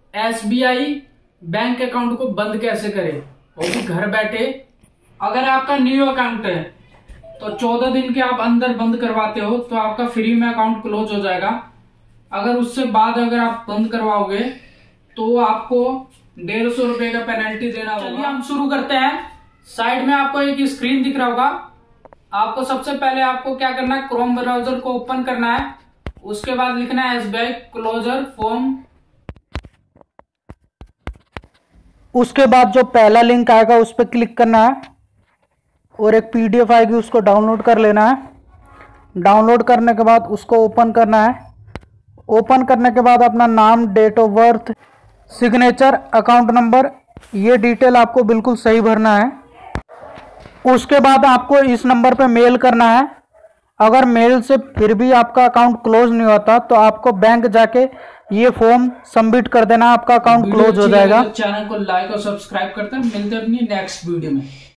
SBI bank account को बंद कैसे करें, वो भी घर बैठे। अगर आपका न्यू अकाउंट है तो 14 दिन के आप अंदर बंद करवाते हो तो आपका फ्री में अकाउंट क्लोज हो जाएगा। अगर उससे बाद अगर आप बंद करवाओगे तो आपको 150 रुपए का पेनल्टी देना होगा। चलिए हम शुरू करते हैं। साइड में आपको एक स्क्रीन दिख रहा होगा। आपको सबसे पहले आपको क्या करना है, क्रोम ब्राउजर को ओपन करना है। उसके बाद लिखना है SBI क्लोजर फॉर्म। उसके बाद जो पहला लिंक आएगा उस पर क्लिक करना है और एक PDF आएगी, उसको डाउनलोड कर लेना है। डाउनलोड करने के बाद उसको ओपन करना है। ओपन करने के बाद अपना नाम, date of birth, signature, account number, ये डिटेल आपको बिल्कुल सही भरना है। उसके बाद आपको इस नंबर पे मेल करना है। अगर मेल से फिर भी आपका अकाउंट क्लोज नहीं होता तो आपको बैंक जाके ये फॉर्म सबमिट कर देना, आपका अकाउंट क्लोज हो जाएगा। चैनल को लाइक और सब्सक्राइब करते हैं। मिलते हैं अपनी नेक्स्ट वीडियो में।